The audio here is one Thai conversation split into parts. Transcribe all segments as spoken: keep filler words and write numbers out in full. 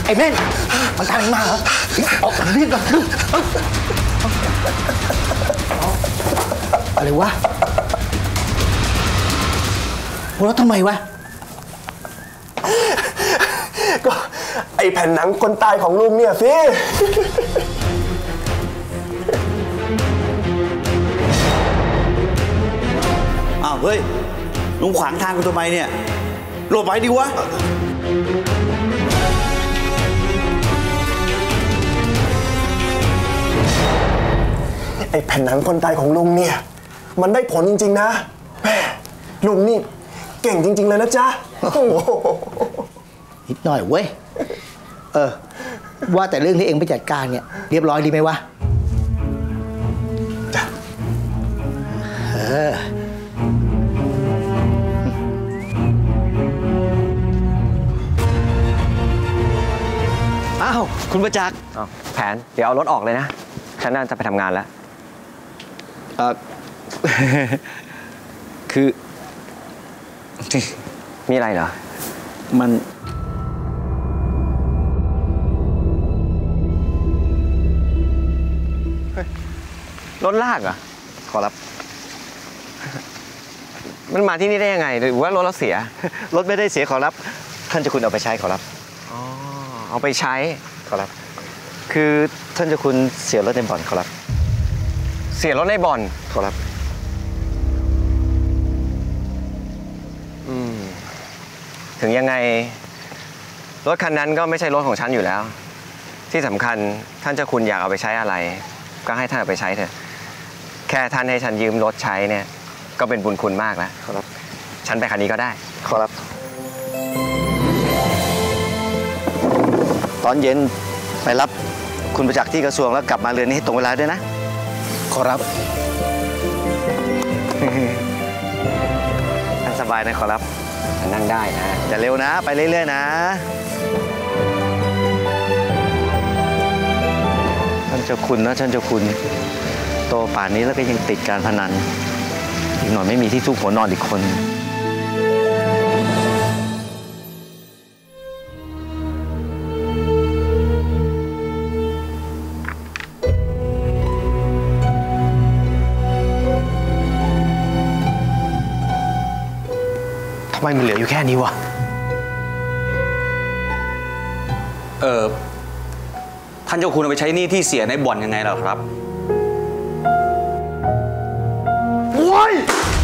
ไอ้เม่นมันตามมาเหรอออกรีบก่อนอะไรวะหัวเราะทำไมวะก็ไอแผ่นหนังคนตายของลุงเนี่ยสิอ้าวเฮ้ยลุงขวางทางกูทำไมเนี่ยหลบไปดิวะไอแผ่นหนังคนตายของลุงเนี่ยมันได้ผลจริงๆนะแม่ลุงนี่เก่งจริงๆเลยนะจ๊ะนิดหน่อยเว้ยเออว่าแต่เรื่องที่เองไปจัดการเนี่ยเรียบร้อยดีไหมวะจ้ะเอออ้าวคุณประจักษ์แผนเดี๋ยวเอารถออกเลยนะฉันน่าจะไปทำงานแล้วเออคือมีอะไรเหรอมันรถลากเหรอขอรับมันมาที่นี่ได้ยังไงหรือว่ารถเราเสียรถไม่ได้เสียขอรับท่านเจ้าคุณเอาไปใช้ขอรับอ๋อเอาไปใช้ขอรับคือท่านเจ้าคุณเสียรถในบ่อนขอรับเสียรถในบ่อนขอรับอืมถึงยังไงรถคันนั้นก็ไม่ใช่รถของฉันอยู่แล้วที่สำคัญท่านเจ้าคุณอยากเอาไปใช้อะไรก็ให้ท่านเอาไปใช้เถอะแค่ท่านให้ฉันยืมรถใช้เนี่ยก็เป็นบุญคุณมากแล้วขอรับฉันไปคันนี้ก็ได้ขอรับตอนเย็นไปรับคุณประจักษ์ที่กระทรวงแล้วกลับมาเรือนนี้ให้ตรงเวลาด้วยนะขอรับท่านสบายนะขอรับฉันนั่งได้นะอย่าเร็วนะไปเรื่อยๆนะท่านเจ้าคุณนะท่านเจ้าคุณโตป่านนี้แล้วก็ยังติดการพนันอีกหน่อยไม่มีที่ซุกหัวนอนอีกคนทำไมมันเหลืออยู่แค่นี้วะเออท่านเจ้าคุณเอาไปใช้หนี้ที่เสียในบ่อนยังไงล่ะครับโว้ย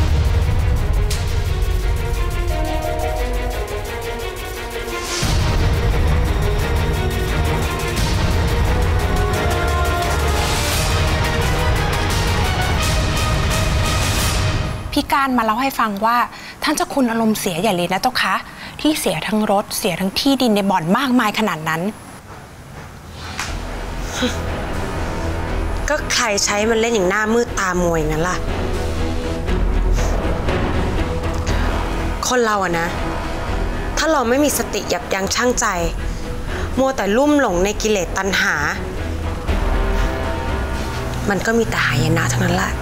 พี่การมาเล่าให้ฟังว่าท่านเจ้าคุณอารมณ์เสียใหญ่เลยนะเจ้าคะที่เสียทั้งรถเสียทั้งที่ดินในบ่อนมากมายขนาดนั้นก็ใครใช้มันเล่นอย่างหน้ามืดตามวยงั้นล่ะคนเราอะนะถ้าเราไม่มีสติยับยั้งชั่งใจมัวแต่ลุ่มหลงในกิเลสตัณหามันก็มีแต่หายนะทั้งนั้นแหละ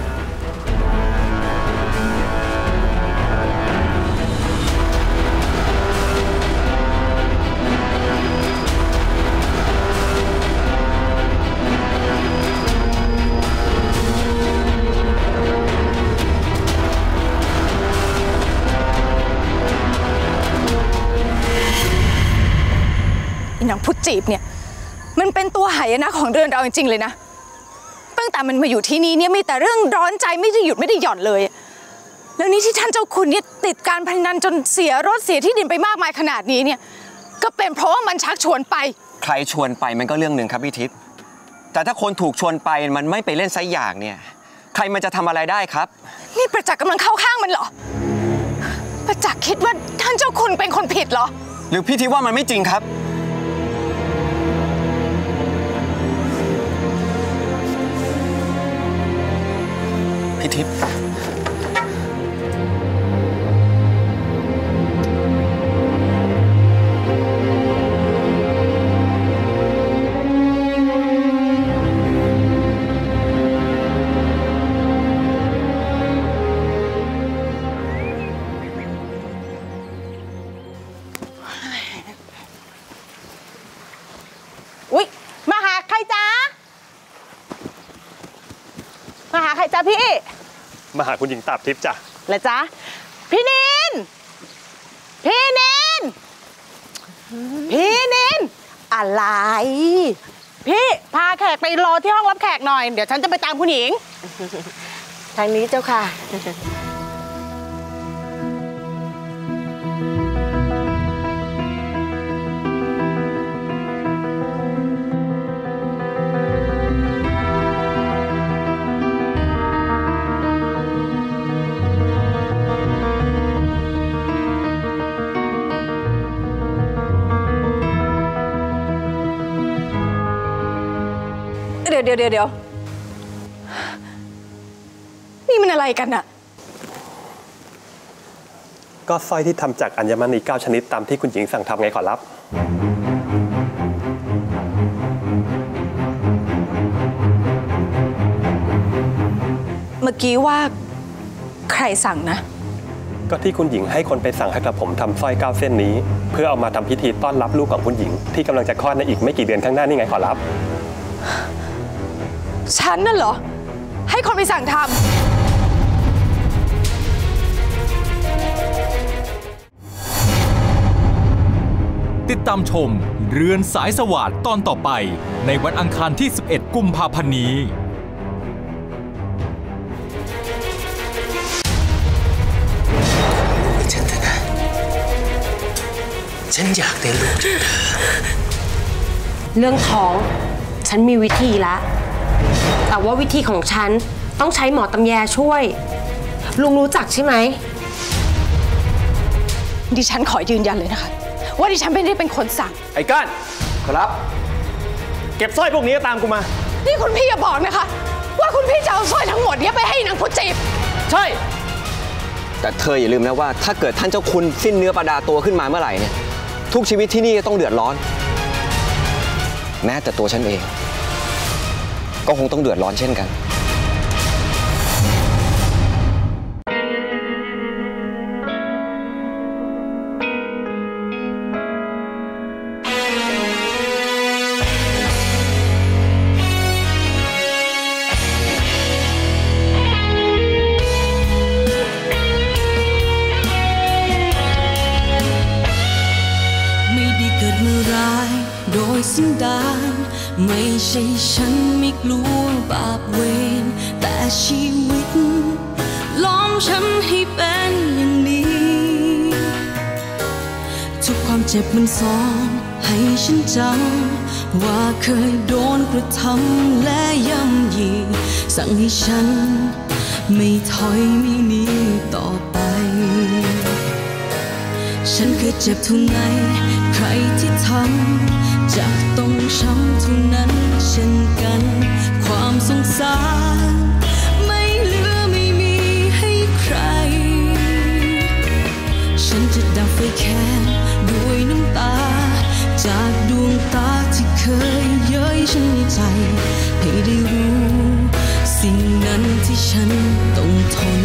นางพุทธจีบเนี่ยมันเป็นตัวหายนะของเรือนเราจริงๆเลยนะตั้งแต่มันมาอยู่ที่นี่เนี่ยมีแต่เรื่องร้อนใจไม่ได้หยุดไม่ได้หย่อนเลยแล้วนี่ที่ท่านเจ้าคุณเนี่ยติดการพนันจนเสียรถเสียที่ดินไปมากมายขนาดนี้เนี่ยก็เป็นเพราะว่ามันชักชวนไปใครชวนไปมันก็เรื่องหนึ่งครับพี่ทิพย์แต่ถ้าคนถูกชวนไปมันไม่ไปเล่นไซอย่างเนี่ยใครมันจะทำอะไรได้ครับนี่ประจักษ์กำลังเข้าข้างมันเหรอประจักษ์คิดว่าท่านเจ้าคุณเป็นคนผิดเหรอหรือพี่ทิพย์ว่ามันไม่จริงครับพี่ทิพย์จ้ะพี่มาหาคุณหญิงตาบทิพย์จ้ะเลยจ้ะพี่นินพี่นินพี่นินอะไรพี่พาแขกไปรอที่ห้องรับแขกหน่อยเดี๋ยวฉันจะไปตามคุณหญิงทางนี้เจ้าค่ะเดี๋ยวเดี๋ยวเดี๋ยวนี่มันอะไรกันอะก็สร้อยที่ทำจากอัญมณีเก้าชนิดตามที่คุณหญิงสั่งทำไงขอรับเมื่อกี้ว่าใครสั่งนะก็ที่คุณหญิงให้คนไปสั่งให้กระผมทำสร้อยเก้าเส้นนี้เพื่อเอามาทำพิธีต้อนรับลูกของคุณหญิงที่กำลังจะคลอดในอีกไม่กี่เดือนข้างหน้านี่ไงขอรับฉันน่ะเหรอให้คนไปสั่งทำติดตามชมเรือนสายสวาทตอนต่อไปในวันอังคารที่สิบเอ็ดกุมภาพันธ์นี้ฉันเถอะนะฉันอยากได้ลูกจากเธอเรื่องท้องฉันมีวิธีละแต่ว่าวิธีของฉันต้องใช้หมอตำแยช่วยลุงรู้จักใช่ไหมดิฉันขอยืนยันเลยนะคะว่าดิฉันไม่ได้เป็นคนสั่งไอ้ก้านครับเก็บสร้อยพวกนี้ตามกูมานี่คุณพี่อย่าบอกนะคะว่าคุณพี่จะเอาสร้อยทั้งหมดนี้ไปให้นางผู้จีบใช่แต่เธออย่าลืมนะว่าถ้าเกิดท่านเจ้าคุณสิ้นเนื้อประดาตัวขึ้นมาเมื่อไหร่เนี่ยทุกชีวิตที่นี่ต้องเดือดร้อนแม้แต่ตัวฉันเองก็คงต้องเดือดร้อนเช่นกันโดยสิ้นดานไม่ใช่ฉันไม่กลัวบาปเวรแต่ชีวิตล้อมฉันให้เป็นอย่างนี้ทุกความเจ็บมันสอนให้ฉันจำว่าเคยโดนกระทำและย่ำยีสั่งให้ฉันไม่ถอยไม่หนีต่อไปฉันเคยเจ็บเท่าไหนใครที่ทำจะต้องช้ำเท่านั้นเช่นกันความสงสารไม่เหลือไม่มีให้ใครฉันจะดับไฟแค้นด้วยน้ำตาจากดวงตาที่เคยเย้ยฉันในใจให้ได้รู้สิ่งนั้นที่ฉันต้องทน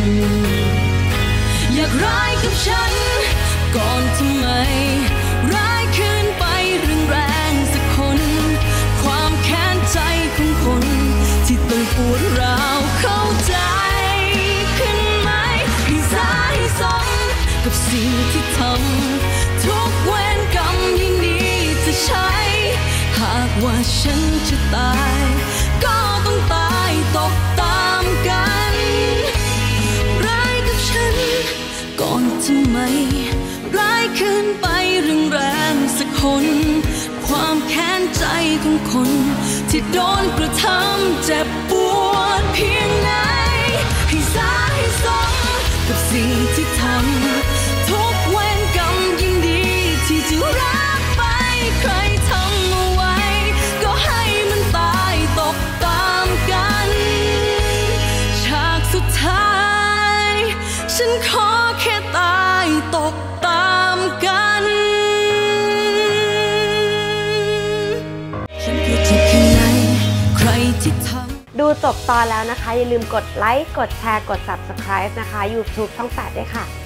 อยากร้ายกับฉันก่อนทำไมร้ายเกินไปเรื่องแรงสักคนความแค้นใจของคนที่ต้องปวดร้าวเข้าใจขึ้นไหมให้สายสมกับสิ่งที่ทำทุกเวรกรรมยิ่งดีจะใช้หากว่าฉันจะตายก็ต้องตายตกตามกันร้ายกับฉันก่อนทำไมร้ายเกินไปเรื่องแรงสักคนความแค้นใจของคนที่โดนกระทำเจ็บปวดเพียงไหนให้สาให้สมกับสิ่งที่ทำทุกเวรกรรมยิ่งดีที่จะรักไปใครทำเอาไว้ก็ให้มันตายตกตามกันฉากสุดท้ายฉันขอแค่ตายตกตามกันฉันเคยเจ็บแค่ไหนใครที่ทำดูจบตอนแล้วนะคะอย่าลืมกดไลค์กดแชร์กด ซับสไครบ์ นะคะ ยูทูบ ช่องแปดด้วยค่ะ